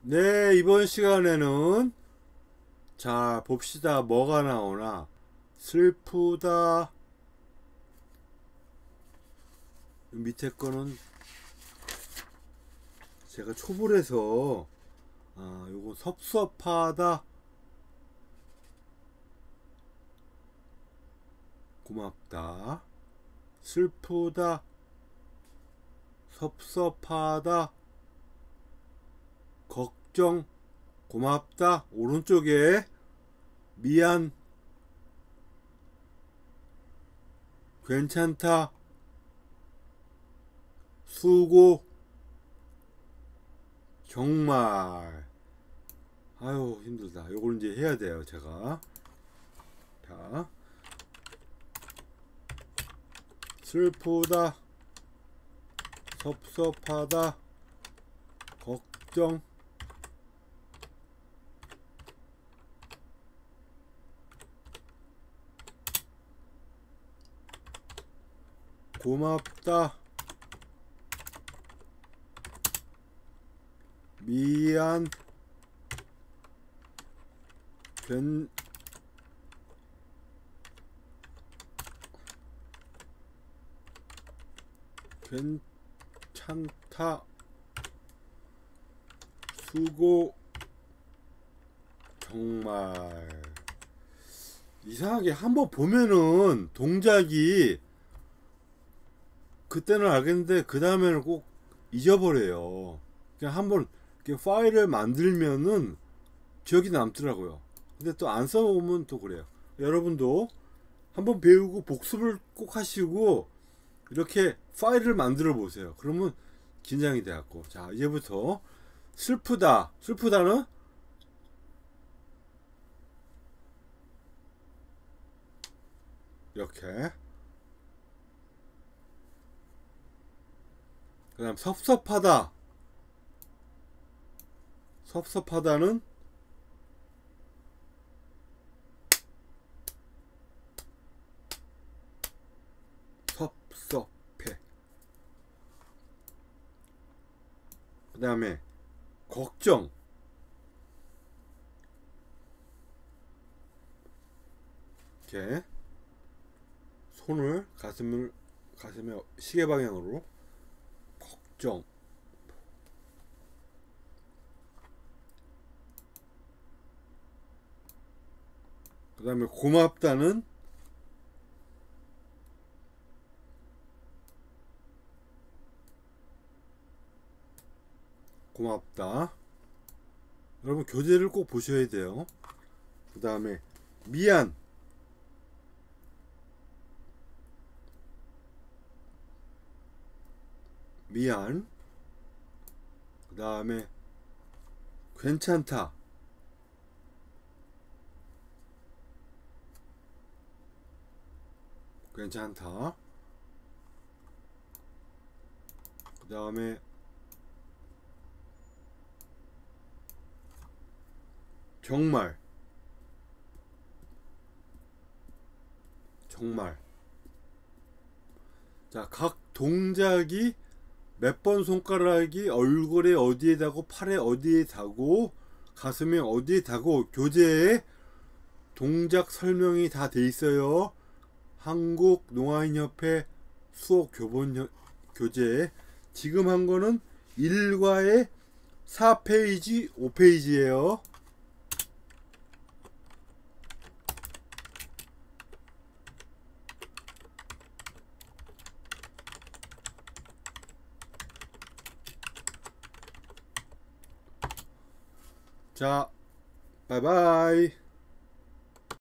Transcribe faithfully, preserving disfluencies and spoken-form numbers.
네, 이번 시간에는 자 봅시다. 뭐가 나오나. 슬프다. 밑에 거는 제가 초벌해서 아 요거 섭섭하다. 고맙다. 슬프다. 섭섭하다. 걱정. 고맙다. 오른쪽에 미안. 괜찮다. 수고. 정말. 아유 힘들다. 요걸 이제 해야 돼요 제가. 자 슬프다. 섭섭하다. 걱정. 고맙다. 미안. 괜 괜찮다. 수고. 정말 이상하게 한번 보면은 동작이 그때는 알겠는데 그 다음에는 꼭 잊어버려요. 그냥 한번 이렇게 파일을 만들면은 기억이 남더라고요. 근데 또 안 써보면 또 그래요. 여러분도 한번 배우고 복습을 꼭 하시고 이렇게 파일을 만들어 보세요. 그러면 긴장이 돼갖고. 자 이제부터 슬프다. 슬프다는 이렇게. 그 다음 섭섭하다. 섭섭하다는 섭섭해. 그 다음에 걱정. 이렇게 손을 가슴을 가슴에 시계 방향으로. 걱정. 그 다음에 고맙다는 고맙다. 여러분 교재를 꼭 보셔야 돼요. 그 다음에 미안. 미안. 그 다음에 괜찮다. 괜찮다. 그 다음에 정말. 정말. 자, 각 동작이 몇 번 손가락이 얼굴에 어디에 닿고 팔에 어디에 닿고 가슴에 어디에 닿고 교재에 동작 설명이 다 돼 있어요. 한국농아인협회 수업 교본 교재. 지금 한 거는 일과에 사 페이지 오 페이지예요 자 바이바이.